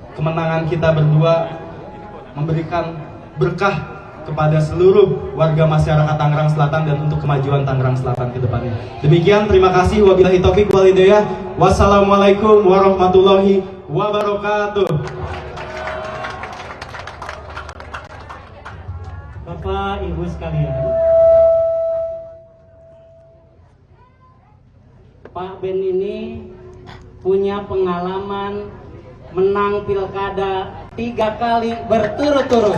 kemenangan kita berdua memberikan berkah kepada seluruh warga masyarakat Tangerang Selatan dan untuk kemajuan Tangerang Selatan ke depannya. Demikian, terima kasih. Wabillahi taufiq wal hidayah. Wassalamualaikum warahmatullahi wabarakatuh. Bapak Ibu sekalian, Pak Ben ini punya pengalaman menang pilkada 3 kali berturut-turut.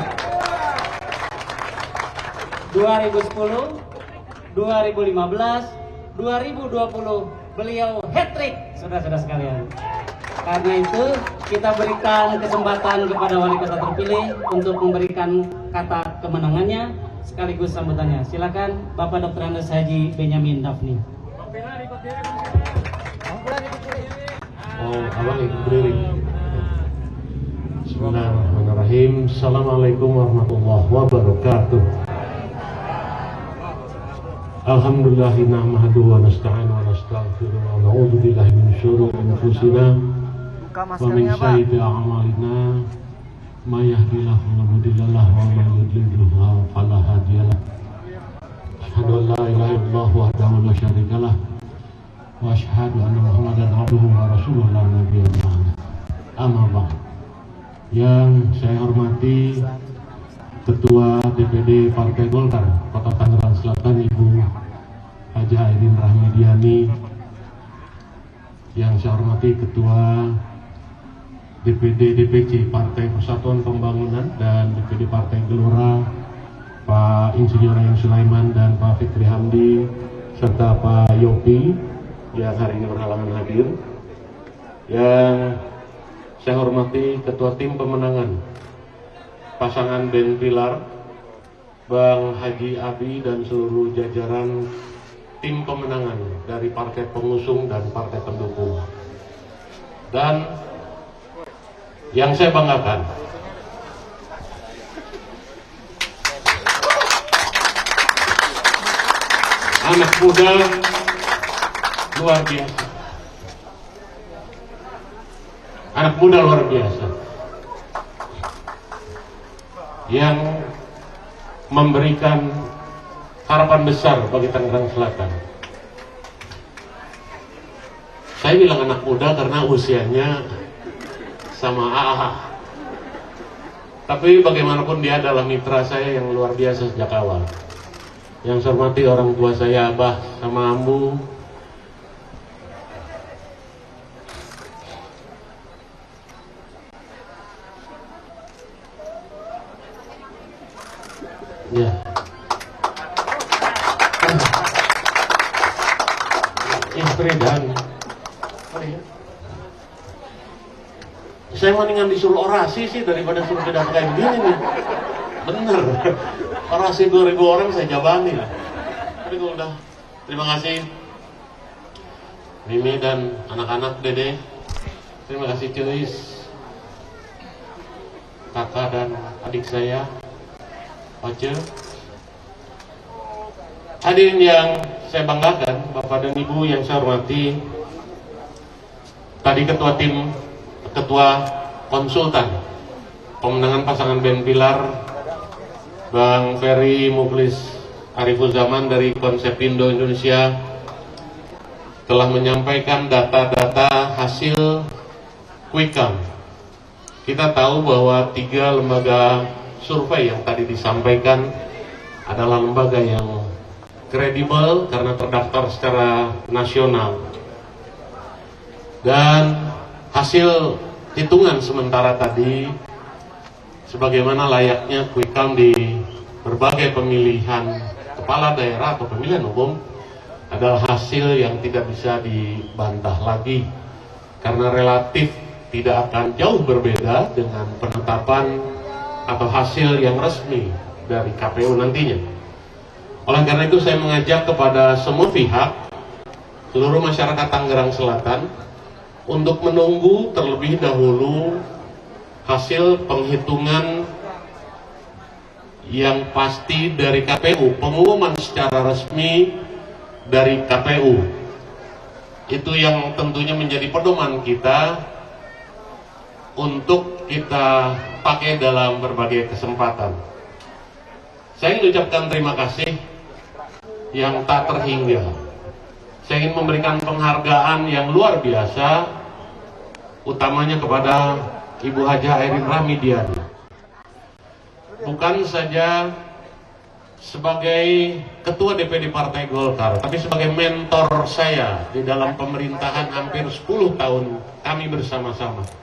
2010, 2015, 2020 beliau hat-trick, saudara-saudara sekalian. Karena itu kita berikan kesempatan kepada wali kota terpilih untuk memberikan kata kemenangannya sekaligus sambutannya. Silakan Bapak Dr. Andes Haji Benyamin Dafni. Oh, abang ikut berdiri. Bismillahirrahmanirrahim. Assalamualaikum warahmatullahi wabarakatuh. Alhamdulillah nahmaduhu wa nasta'inu wa nastaghfiruh wa na'udzu billahi min syururi anfusina wa min sayyiati a'malina may yahdihillahu fala mudilla lahu wa may yudlil fala hadiya lahu. Asyhadu an la ilaha illallah wahdahu la syarika lah wa asyhadu anna Muhammadan abduhu wa rasuluhu la nabiyya ba'da. Amma ba'd. Yang saya hormati Ketua DPD Partai Golkar Kota Tangerang Selatan Ibu Haja Aidin Rahmidiani, yang saya hormati Ketua DPD DPC Partai Persatuan Pembangunan dan DPD Partai Gelora Pak Insinyur Ayang Sulaiman dan Pak Fikri Hamdi serta Pak Yopi yang hari ini berhalangan hadir. Yang saya hormati Ketua Tim Pemenangan pasangan Ben Pilar, Bang Haji Abi dan seluruh jajaran tim pemenangan dari partai pengusung dan partai pendukung. Dan yang saya banggakan, anak muda luar biasa. Anak muda luar biasa yang memberikan harapan besar bagi Tangerang Selatan. Saya bilang anak muda karena usianya sama AA. Tapi bagaimanapun dia adalah mitra saya yang luar biasa sejak awal. Yang saya hormati orang tua saya, Abah sama Ambu. Ya. Istri dan saya mendingan disuruh orasi sih daripada suruh pidato kayak begini nih. Bener. Orasi 2000 orang saya jabani lah. Tapi kalau udah, terima kasih Mimi dan anak-anak Dede. Terima kasih Cuis, kakak dan adik saya Oce. Hadirin yang saya banggakan, Bapak dan Ibu yang saya hormati, tadi ketua konsultan pemenangan pasangan Ben Pilar, Bang Ferry Muklis Ariful Zaman dari Konsepindo Indonesia telah menyampaikan data-data hasil quick count. Kita tahu bahwa 3 lembaga survei yang tadi disampaikan adalah lembaga yang kredibel karena terdaftar secara nasional, dan hasil hitungan sementara tadi sebagaimana layaknya quick count di berbagai pemilihan kepala daerah atau pemilihan umum adalah hasil yang tidak bisa dibantah lagi karena relatif tidak akan jauh berbeda dengan penetapan atau hasil yang resmi dari KPU nantinya. Oleh karena itu saya mengajak kepada semua pihak, seluruh masyarakat Tangerang Selatan untuk menunggu terlebih dahulu hasil penghitungan yang pasti dari KPU, pengumuman secara resmi dari KPU. Itu yang tentunya menjadi pedoman kita untuk kita pakai dalam berbagai kesempatan. Saya ingin ucapkan terima kasih yang tak terhingga. Saya ingin memberikan penghargaan yang luar biasa, utamanya kepada Ibu Haja Airin Rahmidiani. Bukan saja sebagai Ketua DPD Partai Golkar, tapi sebagai mentor saya di dalam pemerintahan hampir 10 tahun kami bersama-sama.